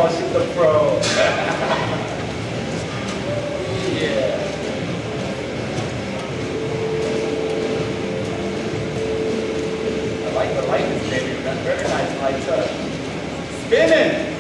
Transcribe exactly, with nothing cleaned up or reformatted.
She's the pro. Yeah. I like the lightness, baby. That's very nice light touch. Spinning.